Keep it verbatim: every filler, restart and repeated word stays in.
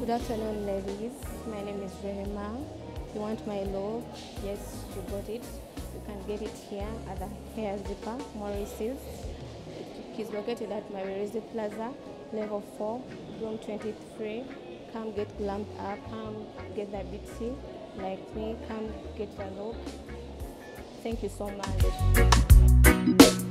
Good afternoon, ladies. My name is Rehema. You want my look? Yes, you got it. You can get it here at the Hair Zipper, Maurice's. It is located at Maurice Plaza, level four, room twenty-three. Come get glammed up. Come get that beauty like me. Come get your look. Thank you so much.